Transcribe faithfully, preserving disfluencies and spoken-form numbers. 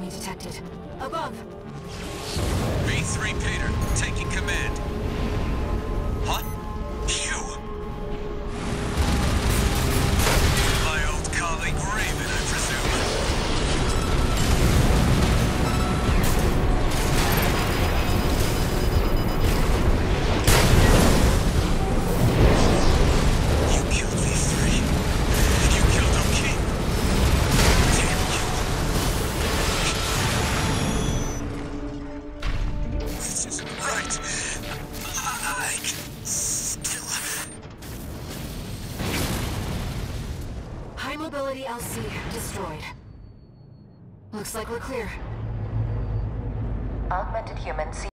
enemy detected. Above! B three Peter, taking command. What? You? My old colleague Raven, I presume. You killed V three. You killed O'Keefe. Damn you. This isn't right. I can still... High mobility L C destroyed. Looks like we're clear. Augmented human